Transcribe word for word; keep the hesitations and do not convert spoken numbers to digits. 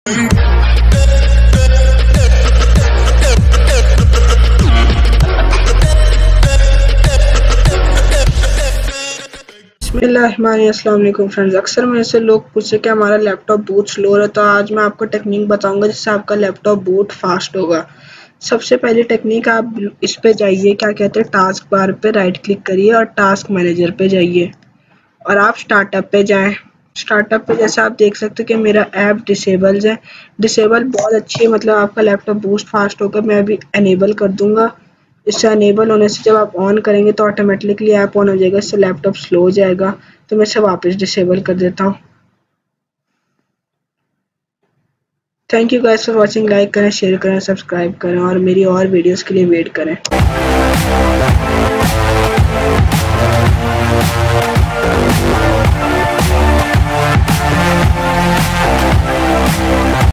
अस्सलामुअलैकुम फ्रेंड्स, अक्सर मेरे से लोग पूछे कि हमारा लैपटॉप बूट स्लो है, तो आज मैं आपको टेक्निक बताऊंगा जिससे आपका लैपटॉप बूट फास्ट होगा। सबसे पहली टेक्निक, आप इस पे जाइए, क्या कहते हैं, टास्क बार पे राइट क्लिक करिए और टास्क मैनेजर पे जाइए और आप स्टार्टअप पे जाएं। स्टार्टअप पे जैसे आप देख सकते हो कि मेरा ऐप डिसेबल्स है। डिसेबल बहुत अच्छी है, मतलब आपका लैपटॉप बूस्ट फास्ट होगा। मैं अभी एनेबल कर दूंगा। इससे अनेबल होने से जब आप ऑन करेंगे तो ऑटोमेटिकली ऐप ऑन हो जाएगा, इससे लैपटॉप स्लो हो जाएगा। तो मैं इसे वापस डिसेबल कर देता हूँ। Thank you guys for watching. Like करें, शेयर करें, सब्सक्राइब करें और मेरी और वीडियोस के लिए वेट करें।